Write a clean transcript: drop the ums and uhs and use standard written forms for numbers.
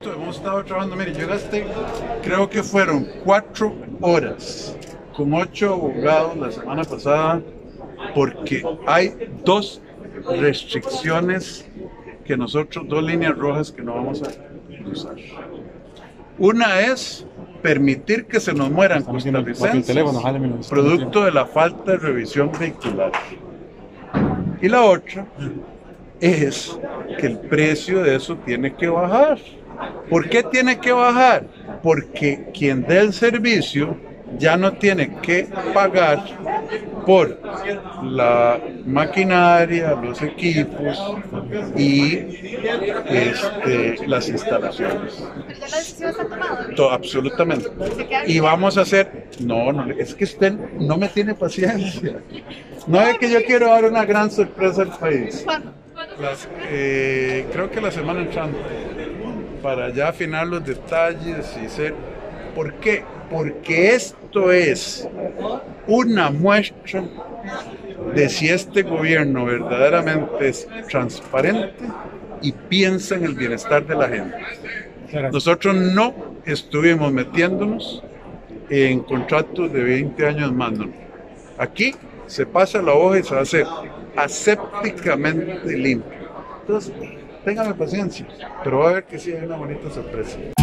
Hemos estado trabajando, mire, yo gasté, creo que fueron 4 horas con 8 abogados la semana pasada, porque hay 2 restricciones que nosotros, 2 líneas rojas que no vamos a cruzar. Una es permitir que se nos mueran costarricenses producto de la falta de revisión vehicular. Y la otra es que el precio de eso tiene que bajar. ¿Por qué tiene que bajar? Porque quien dé el servicio ya no tiene que pagar por la maquinaria, los equipos y las instalaciones. ¿Pero ya la decisión está tomada? Absolutamente. Y vamos a hacer... No, es que usted no me tiene paciencia. No es que yo quiero dar una gran sorpresa al país. ¿Cuándo? Creo que la semana entrante, para ya afinar los detalles y ser... ¿Por qué? Porque esto es una muestra de si este gobierno verdaderamente es transparente y piensa en el bienestar de la gente. Nosotros no estuvimos metiéndonos en contratos de 20 años más. No. Aquí se pasa la hoja y se va a hacer asépticamente limpio. Entonces, téngame paciencia, pero va a ver que sí hay una bonita sorpresa.